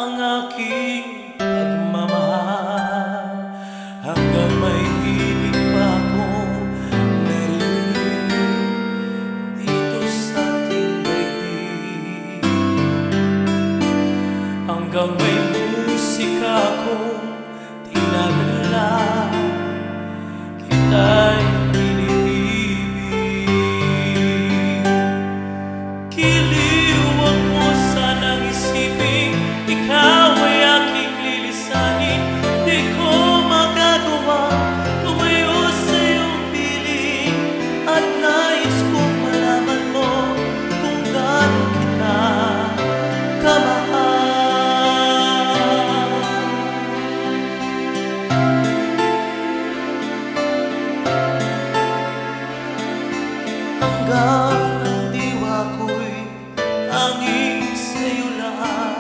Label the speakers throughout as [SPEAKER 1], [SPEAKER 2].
[SPEAKER 1] ang aking pagmamahal, hanggang may hiling pa akong narinig dito sa ating daigdig. Hanggang may musika akong tinadala, kita'y iniibig. Kiliw, huwag mo sanang isipin ikaw ay aking lilisanin. Di ko magagawa lumayo sa iyong piling, at nais kong malaman mo kung gaano kita kamahal. Hanggang ang diwa ko'y hangin sa'yo lahat,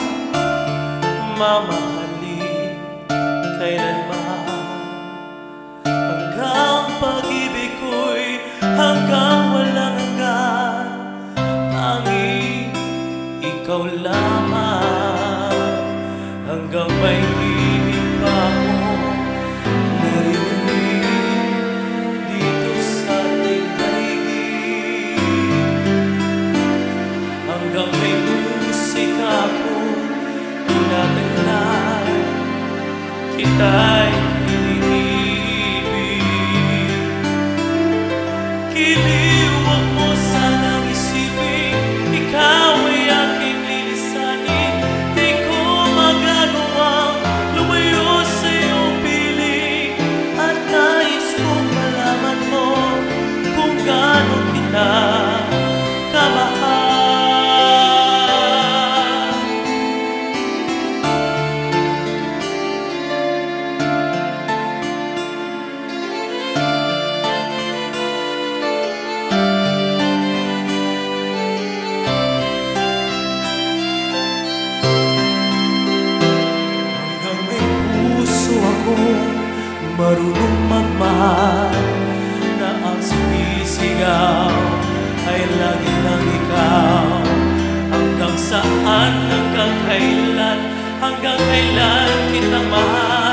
[SPEAKER 1] mamahalin kailanman. Hanggang pag-ibig ko'y hanggang walang hanggan, tanging ikaw lamang. Hanggang may hiling pa akong narinig dito sa ating daigdig. Hanggang may musika akong tinataglan, kita'y iniibig. Kiliw, huwag mo sanang isipin ikaw ay aking lilisanin. Di ko magagawang lumayo sa iyong piling, at nais kong malaman mo kung gaano kita kamahal. Marunong magmahal, na ang sumisigaw ay lagi lang ikaw. Hanggang saan, hanggang kailan, hanggang kailan kitang mahal.